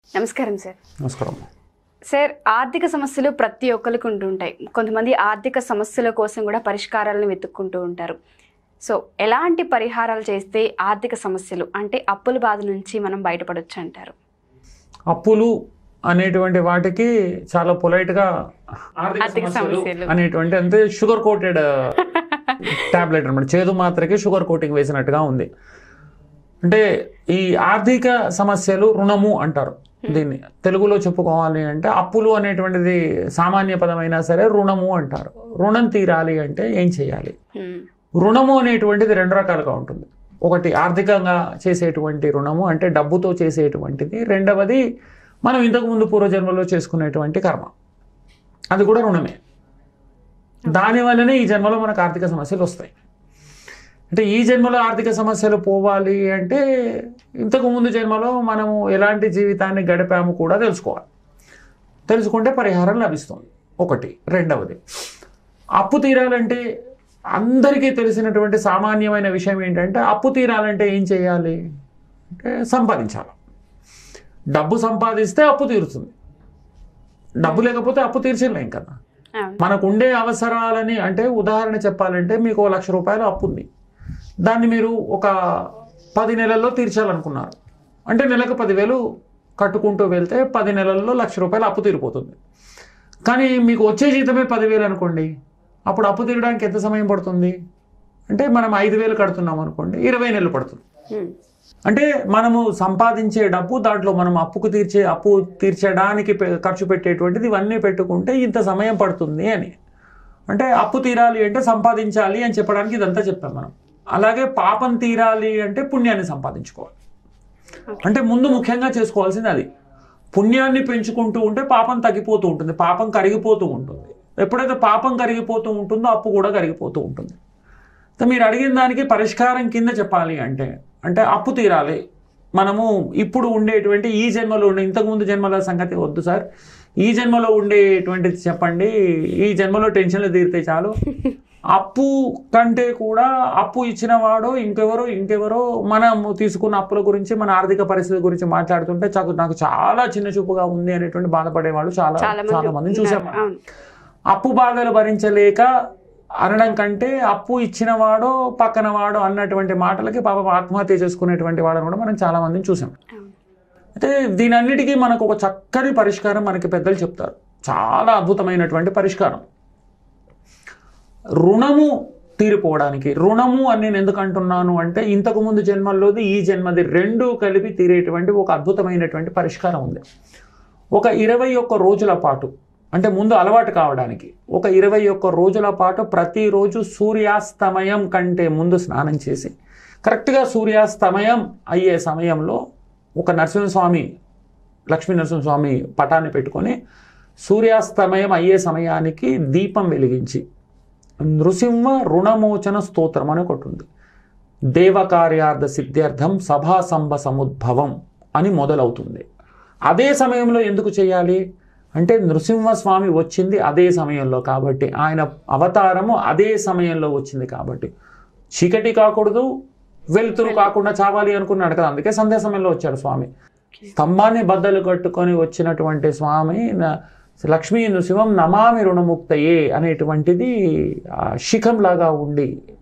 నమస్కారం సార్. నమస్కారం సార్, ఆర్థిక సమస్యలు ప్రతి ఒక్కరికి ఉంటుంటాయి. కొంతమంది ఆర్థిక సమస్యల కోసం కూడా పరిష్కారాలను వెతుక్కుంటూ ఉంటారు. సో ఎలాంటి పరిహారాలు చేస్తే ఆర్థిక సమస్యలు అంటే అప్పుల బాధ నుంచి మనం బయటపడొచ్చు అంటారు? అప్పులు అనేటువంటి వాటికి చాలా పొలైట్గా ఆర్థిక సమస్యలు అనేటువంటి అంటే షుగర్ కోటెడ్ టాబ్లెట్ అనమాట. చేదు మాత్రకి షుగర్ కోటింగ్ వేసినట్టుగా ఉంది. అంటే ఈ ఆర్థిక సమస్యలు రుణము అంటారు. దీన్ని తెలుగులో చెప్పుకోవాలి అంటే అప్పులు అనేటువంటిది సామాన్య పదమైనా సరే రుణము అంటారు. రుణం తీరాలి అంటే ఏం చేయాలి? రుణము అనేటువంటిది రెండు రకాలుగా ఉంటుంది. ఒకటి ఆర్థికంగా చేసేటువంటి రుణము అంటే డబ్బుతో చేసేటువంటిది. రెండవది మనం ఇంతకుముందు పూర్వజన్మలో చేసుకునేటువంటి కర్మ, అది కూడా రుణమే. దానివల్లనే ఈ జన్మలో మనకు ఆర్థిక సమస్యలు వస్తాయి. అంటే ఈ జన్మలో ఆర్థిక సమస్యలు పోవాలి అంటే ఇంతకుముందు జన్మలో మనము ఎలాంటి జీవితాన్ని గడిపాము కూడా తెలుసుకోవాలి. తెలుసుకుంటే పరిహారం లభిస్తుంది ఒకటి. రెండవది, అప్పు తీరాలంటే అందరికీ తెలిసినటువంటి సామాన్యమైన విషయం ఏంటంటే అప్పు తీరాలంటే ఏం చేయాలి అంటే సంపాదించాలి. డబ్బు సంపాదిస్తే అప్పు తీరుతుంది. డబ్బు లేకపోతే అప్పు తీర్చలేం కదా. మనకు ఉండే అవసరాలని అంటే ఉదాహరణ చెప్పాలంటే మీకు 1,00,000 రూపాయలు అప్పు ఉంది. దాన్ని మీరు ఒక 10 నెలల్లో తీర్చాలనుకున్నారు అంటే నెలకు 10,000 కట్టుకుంటూ వెళ్తే 10 నెలల్లో 1,00,000 రూపాయలు అప్పు తీరిపోతుంది. కానీ మీకు వచ్చే జీతమే 10,000 అనుకోండి, అప్పుడు అప్పు తీరడానికి ఎంత సమయం పడుతుంది అంటే మనం 5,000 కడుతున్నాం అనుకోండి, 20 నెలలు పడుతుంది. అంటే మనము సంపాదించే డబ్బు దాంట్లో మనం అప్పు తీర్చడానికి ఖర్చు పెట్టేటువంటిది ఇవన్నీ పెట్టుకుంటే ఇంత సమయం పడుతుంది అని. అంటే అప్పు తీరాలి అంటే సంపాదించాలి అని చెప్పడానికి ఇదంతా చెప్పాం మనం. అలాగే పాపం తీరాలి అంటే పుణ్యాన్ని సంపాదించుకోవాలి. అంటే ముందు ముఖ్యంగా చేసుకోవాల్సింది అది. పుణ్యాన్ని పెంచుకుంటూ ఉంటే పాపం తగ్గిపోతూ ఉంటుంది, పాపం కరిగిపోతూ ఉంటుంది. ఎప్పుడైతే పాపం కరిగిపోతూ ఉంటుందో అప్పు కూడా కరిగిపోతూ ఉంటుంది. మీరు అడిగిన దానికి పరిష్కారం కింద చెప్పాలి అంటే అప్పు తీరాలి. మనము ఇప్పుడు ఉండేటువంటి ఈ జన్మలో ఉండే, ఇంతకుముందు జన్మల సంగతి వద్దు సార్, ఈ జన్మలో ఉండేటువంటిది చెప్పండి. ఈ జన్మలో టెన్షన్లు తీరితే చాలు. అప్పు కంటే కూడా అప్పు ఇచ్చిన వాడో ఇంకెవరో మనం తీసుకున్న అప్పుల గురించి, మన ఆర్థిక పరిస్థితి గురించి మాట్లాడుతుంటే నాకు చాలా చిన్న చూపుగా ఉంది అనేటువంటి బాధపడే వాళ్ళు చాలా మందిని చూసాము. అప్పు బాధలు భరించలేక అనడం కంటే అప్పు ఇచ్చిన వాడో పక్కన వాడో అన్నటువంటి మాటలకి పాపం ఆత్మహత్య చేసుకునేటువంటి వాళ్ళని కూడా మనం చాలా మందిని చూసాం. అయితే దీనన్నిటికీ మనకు ఒక చక్కని పరిష్కారం మనకి పెద్దలు చెప్తారు. చాలా అద్భుతమైనటువంటి పరిష్కారం. రుణము తీరిపోవడానికి. రుణము అని నేను ఎందుకు అంటున్నాను అంటే ఇంతకుముందు జన్మల్లోది ఈ జన్మది రెండూ కలిపి తీరేటువంటి ఒక అద్భుతమైనటువంటి పరిష్కారం ఉంది. ఒక 21 రోజుల పాటు, అంటే ముందు అలవాటు కావడానికి ఒక 21 రోజుల పాటు ప్రతిరోజు సూర్యాస్తమయం కంటే ముందు స్నానం చేసి కరెక్ట్గా సూర్యాస్తమయం అయ్యే సమయంలో ఒక నరసింహస్వామి, లక్ష్మీ నరసింహస్వామి పటాన్ని పెట్టుకొని సూర్యాస్తమయం అయ్యే సమయానికి దీపం వెలిగించి నృసింహ రుణమోచన స్తోత్రం అని ఒకటి ఉంది. దేవకార్యార్థ సిద్ధ్యర్థం సభాసంభ సముద్భవం అని మొదలవుతుంది. అదే సమయంలో ఎందుకు చేయాలి అంటే నృసింహస్వామి వచ్చింది అదే సమయంలో కాబట్టి, ఆయన అవతారము అదే సమయంలో వచ్చింది కాబట్టి చీకటి కాకూడదు, వెలుతురు కాకుండా చావాలి అనుకున్నాడు కదా. అందుకే సంధ్యా సమయంలో వచ్చాడు స్వామి. స్తంభాన్ని బద్దలు కట్టుకొని వచ్చినటువంటి స్వామి లక్ష్మీ నృసింహం నమామి రుణముక్తయే అనేటువంటిది శిఖంలాగా ఉండి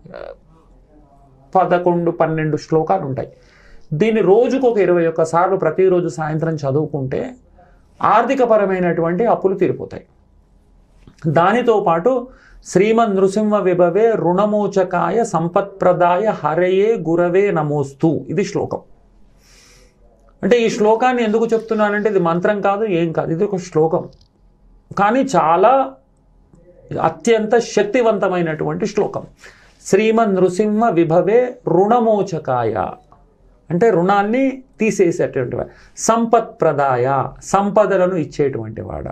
11-12 శ్లోకాలు ఉంటాయి. దీన్ని రోజుకు ఒక 21 సార్లు ప్రతిరోజు సాయంత్రం చదువుకుంటే ఆర్థికపరమైనటువంటి అప్పులు తీరిపోతాయి. దానితో పాటు శ్రీమద్ నృసింహ విభవే రుణమోచకాయ సంపత్ప్రదాయ హరయే గురవే నమోస్తు, ఇది శ్లోకం. అంటే ఈ శ్లోకాన్ని ఎందుకు చెప్తున్నానంటే ఇది మంత్రం కాదు, ఏం కాదు, ఇది ఒక శ్లోకం. కానీ చాలా అత్యంత శక్తివంతమైనటువంటి శ్లోకం. శ్రీమద్ నృసింహ విభవే రుణమోచకాయ అంటే రుణాన్ని తీసేసేటువంటి వాడు, సంపత్ప్రదాయ సంపదలను ఇచ్చేటువంటి వాడ,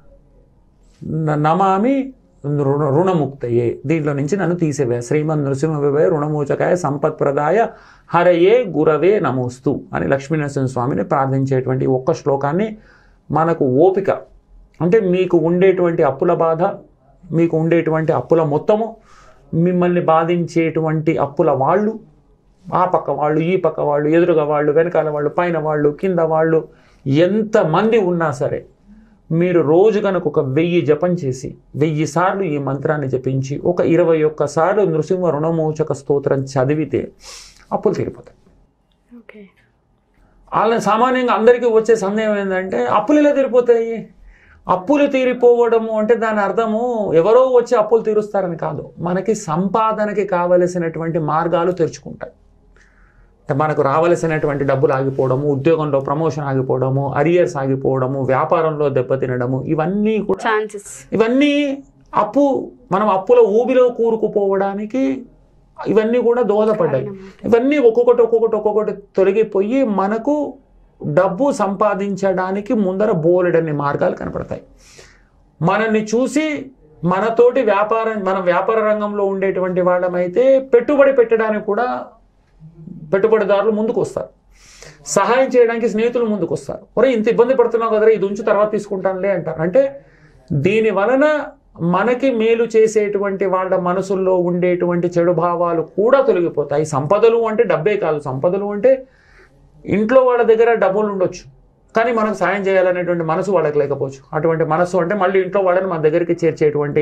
నమామి రుణముక్తయే దీంట్లో నుంచి నన్ను తీసేవే, శ్రీమద్ నృసింహ విభవే రుణమోచకాయ సంపత్ప్రదాయ హరయే గురవే నమోస్తు అని లక్ష్మీనరసింహస్వామిని ప్రార్థించేటువంటి ఒక్క శ్లోకాన్ని మనకు ఓపిక, అంటే మీకు ఉండేటువంటి అప్పుల బాధ, మీకు ఉండేటువంటి అప్పుల మొత్తము, మిమ్మల్ని బాధించేటువంటి అప్పుల వాళ్ళు, ఆ పక్క వాళ్ళు, ఈ పక్క వాళ్ళు, ఎదురుగా వాళ్ళు, వెనకాల వాళ్ళు, పైన వాళ్ళు, కింద వాళ్ళు, ఎంతమంది ఉన్నా సరే మీరు రోజు కనుక ఒక 1000 జపం చేసి 1000 సార్లు ఈ మంత్రాన్ని జపించి ఒక 21 సార్లు నృసింహ రుణమోచక స్తోత్రం చదివితే అప్పులు తీరిపోతాయి. ఓకే. వాళ్ళ సామాన్యంగా అందరికీ వచ్చే సందేహం ఏంటంటే అప్పులు ఇలా తీరిపోతాయి. అప్పులు తీరిపోవడము అంటే దాని అర్థము ఎవరో వచ్చి అప్పులు తీరుస్తారని కాదు, మనకి సంపాదనకి కావలసినటువంటి మార్గాలు తెరుచుకుంటాయి. అంటే మనకు రావలసినటువంటి డబ్బులు ఆగిపోవడము, ఉద్యోగంలో ప్రమోషన్ ఆగిపోవడము, అరియర్స్ ఆగిపోవడము, వ్యాపారంలో దెబ్బతినడము, ఇవన్నీ కూడా ఛాన్సెస్, ఇవన్నీ మనం అప్పుల ఊబిలో కూరుకుపోవడానికి ఇవన్నీ కూడా దోహదపడ్డాయి. ఇవన్నీ ఒక్కొక్కటి తొలగిపోయి మనకు డబ్బు సంపాదించడానికి ముందర బోలెడన్ని మార్గాలు కనపడతాయి. మనల్ని చూసి మనతోటి మనం వ్యాపార రంగంలో ఉండేటువంటి వాళ్ళమైతే పెట్టుబడి పెట్టడానికి కూడా పెట్టుబడిదారులు ముందుకు వస్తారు, సహాయం చేయడానికి స్నేహితులు ముందుకు వస్తారు. ఒరే ఇంత ఇబ్బంది పడుతున్నావు కదరా, ఇది ఉంచి తర్వాత తీసుకుంటానులే అంటారు. అంటే దీని వలన మనకి మేలు చేసేటువంటి వాళ్ళ మనసుల్లో ఉండేటువంటి చెడు భావాలు కూడా తొలగిపోతాయి. సంపదలు అంటే డబ్బే కాదు, సంపదలు అంటే ఇంట్లో వాళ్ళ దగ్గర డబ్బులు ఉండొచ్చు కానీ మనకు సాయం చేయాలనేటువంటి మనసు వాళ్ళకి లేకపోవచ్చు. అటువంటి మనసు అంటే మళ్ళీ ఇంట్లో వాళ్ళని మన దగ్గరికి చేర్చేటువంటి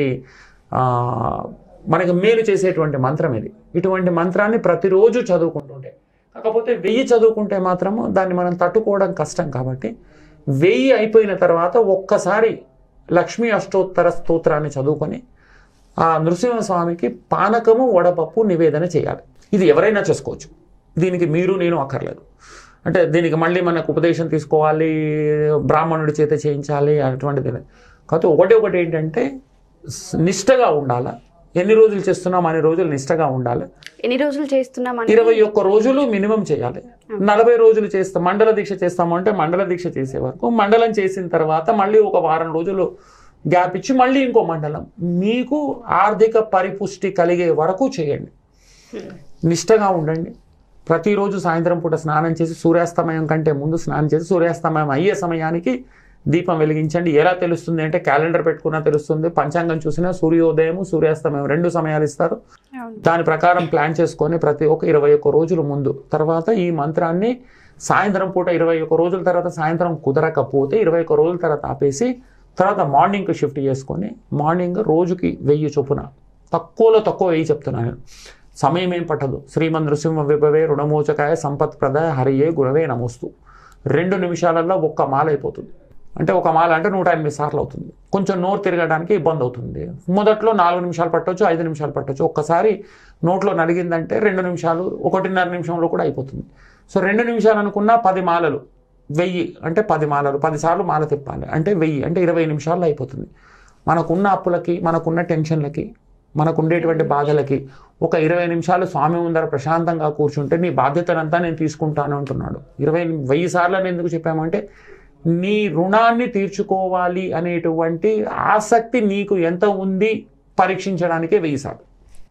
మనకి మేలు చేసేటువంటి మంత్రం ఇది. ఇటువంటి మంత్రాన్ని ప్రతిరోజు చదువుకుంటుంటే, కాకపోతే 1000 చదువుకుంటే మాత్రము దాన్ని మనం తట్టుకోవడం కష్టం. కాబట్టి 1000 అయిపోయిన తర్వాత ఒక్కసారి లక్ష్మీ అష్టోత్తర స్తోత్రాన్ని చదువుకొని ఆ నృసింహస్వామికి పానకము వడపప్పు నివేదన చేయాలి. ఇది ఎవరైనా చేసుకోవచ్చు, దీనికి మీరు నేను అక్కర్లేదు. అంటే దీనికి మళ్ళీ మనకు ఉపదేశం తీసుకోవాలి, బ్రాహ్మణుడి చేత చేయించాలి అటువంటిది. కాకపోతే ఒకటి ఏంటంటే నిష్టగా ఉండాలి. ఎన్ని రోజులు చేస్తున్నాం అన్ని రోజులు నిష్టగా ఉండాలి. ఎన్ని రోజులు చేస్తున్నాం? 21 రోజులు మినిమం చేయాలి. 40 రోజులు చేస్తాం, మండల దీక్ష చేస్తాము అంటే మండల దీక్ష చేసే వరకు, మండలం చేసిన తర్వాత మళ్ళీ ఒక వారం రోజులు గ్యాప్ ఇచ్చి మళ్ళీ ఇంకో మండలం, మీకు ఆర్థిక పరిపుష్టి కలిగే వరకు చేయండి. నిష్టగా ఉండండి. ప్రతిరోజు సాయంత్రం పూట స్నానం చేసి సూర్యాస్తమయం కంటే ముందు స్నానం చేసి సూర్యాస్తమయం అయ్యే సమయానికి దీపం వెలిగించండి. ఎలా తెలుస్తుంది అంటే క్యాలెండర్ పెట్టుకున్నా తెలుస్తుంది, పంచాంగం చూసినా సూర్యోదయం సూర్యాస్తమయం 2 సమయాలు ఇస్తారు. దాని ప్రకారం ప్లాన్ చేసుకొని ప్రతి ఒక్క 21 రోజుల ముందు తర్వాత ఈ మంత్రాన్ని సాయంత్రం పూట 21 రోజుల తర్వాత సాయంత్రం కుదరకపోతే 21 రోజుల తర్వాత ఆపేసి తర్వాత మార్నింగ్కి షిఫ్ట్ చేసుకొని మార్నింగ్ రోజుకి 1000 చొప్పున తక్కువలో తక్కువ 1000 చెప్తున్నాను. సమయం ఏం పట్టదు. శ్రీమన్ నృసింహ విభవే రుణమోచకాయ సంపత్ ప్రదాయ హరియే గురవే నమోస్తు 2 నిమిషాలలో ఒక్క మాల అయిపోతుంది. అంటే ఒక మాల అంటే 108 సార్లు అవుతుంది. కొంచెం నోరు తిరగడానికి ఇబ్బంది అవుతుంది. మొదట్లో 4 నిమిషాలు పట్టవచ్చు, 5 నిమిషాలు పట్టవచ్చు. ఒక్కసారి నోట్లో నలిగిందంటే 2 నిమిషాలు 1.5 నిమిషంలో కూడా అయిపోతుంది. సో 2 నిమిషాలు అనుకున్నా 10 మాలలు 1000 అంటే 10 మాలలు 10 సార్లు మాల తిప్పాలి అంటే 1000 అంటే 20 నిమిషాల్లో అయిపోతుంది. మనకున్న అప్పులకి, మనకున్న టెన్షన్లకి, మనకు ఉండేటువంటి బాధలకి ఒక 20 నిమిషాలు స్వామి ముందర ప్రశాంతంగా కూర్చుంటే నీ బాధ్యతనంతా నేను తీసుకుంటాను అంటున్నాడు. 1000 సార్లు అని ఎందుకు చెప్పామంటే నీ రుణాన్ని తీర్చుకోవాలి అనేటువంటి ఆసక్తి నీకు ఎంత ఉంది పరీక్షించడానికే 1000 సార్లు.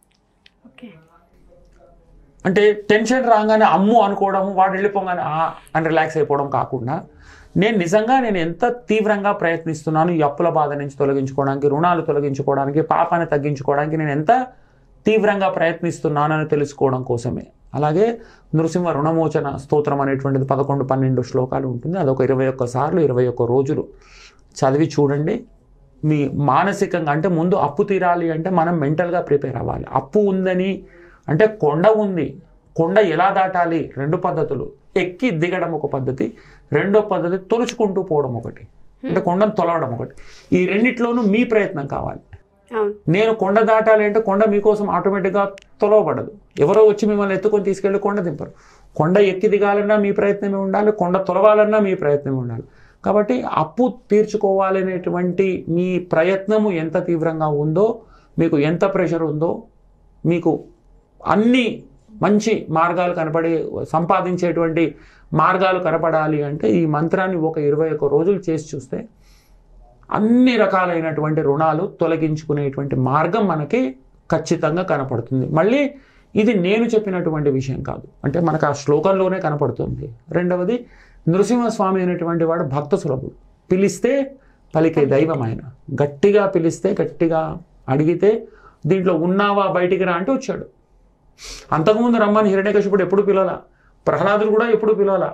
అంటే టెన్షన్ రాగానే అమ్ము అనుకోవడము, వాడు వెళ్ళిపోగానే అని రిలాక్స్ అయిపోవడం కాకుండా నేను ఎంత తీవ్రంగా ప్రయత్నిస్తున్నాను ఈ అప్పుల బాధ నుంచి తొలగించుకోవడానికి, రుణాలు తొలగించుకోవడానికి, పాపాన్ని తగ్గించుకోవడానికి నేను ఎంత తీవ్రంగా ప్రయత్నిస్తున్నాను అని తెలుసుకోవడం కోసమే. అలాగే నృసింహ రుణమోచన స్తోత్రం అనేటువంటిది 11-12 శ్లోకాలు ఉంటుంది. అదొక 21 సార్లు 21 రోజులు చదివి చూడండి. మీ మానసికంగా అంటే ముందు అప్పు తీరాలి అంటే మనం మెంటల్గా ప్రిపేర్ అవ్వాలి. అప్పు ఉందని అంటే కొండ ఉంది, కొండ ఎలా దాటాలి 2 పద్ధతులు. ఎక్కి దిగడం ఒక పద్ధతి, రెండో పద్ధతి తొలుచుకుంటూ పోవడం ఒకటి, అంటే కొండను తొలవడం ఒకటి. ఈ రెండిట్లోనూ మీ ప్రయత్నం కావాలి. నేను కొండ దాటాలి అంటే కొండ మీకోసం ఆటోమేటిక్గా తొలవబడదు. ఎవరో వచ్చి మిమ్మల్ని ఎత్తుకొని తీసుకెళ్ళి కొండ దింపరు. కొండ ఎక్కి దిగాలన్నా మీ ప్రయత్నమే ఉండాలి, కొండ తొలవాలన్నా మీ ప్రయత్నమే ఉండాలి. కాబట్టి అప్పు తీర్చుకోవాలనేటువంటి మీ ప్రయత్నము ఎంత తీవ్రంగా ఉందో, మీకు ఎంత ప్రెషర్ ఉందో, మీకు అన్ని మంచి మార్గాలు కనపడి సంపాదించేటువంటి మార్గాలు కనపడాలి అంటే ఈ మంత్రాన్ని ఒక 21 రోజులు చేసి చూస్తే అన్ని రకాలైనటువంటి రుణాలు తొలగించుకునేటువంటి మార్గం మనకి ఖచ్చితంగా కనపడుతుంది. మళ్ళీ ఇది నేను చెప్పినటువంటి విషయం కాదు, అంటే మనకు ఆ శ్లోకంలోనే కనపడుతుంది. రెండవది నృసింహస్వామి అనేటువంటి వాడు భక్త సులభుడు, పిలిస్తే పలికే దైవం ఆయన. గట్టిగా పిలిస్తే, గట్టిగా అడిగితే దీంట్లో ఉన్నావా బయటికి రా అంటే వచ్చాడు. అంతకుముందు రమ్మని హిరణ్యకశిపుడు ఎప్పుడు పిలవాల, ప్రహ్లాదుడు కూడా ఎప్పుడు పిలవాల.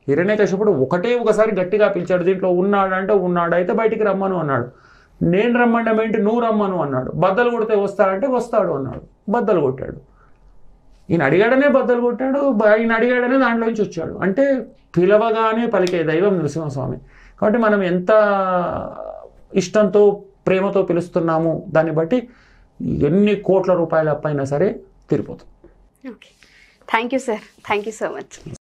హిరణ్యకశిపుడు ఒకసారి గట్టిగా పిలిచాడు, దీంట్లో ఉన్నాడంటే ఉన్నాడు, అయితే బయటికి రమ్మను అన్నాడు. నేను రమ్మండం ఏంటి, నువ్వు రమ్మను అన్నాడు. బద్దలు కొడితే వస్తాడంటే వస్తాడు అన్నాడు, బద్దలు కొట్టాడు. ఈయన అడిగాడనే బద్దలు కొట్టాడు, ఈయన అడిగాడనే దాంట్లోంచి వచ్చాడు. అంటే పిలవగానే పలికే దైవం నృసింహస్వామి. కాబట్టి మనం ఎంత ఇష్టంతో ప్రేమతో పిలుస్తున్నాము దాన్ని బట్టి ఎన్ని కోట్ల రూపాయల అప్పైనా సరే తీరిపోతుంది. Okay, thank you sir, thank you so much.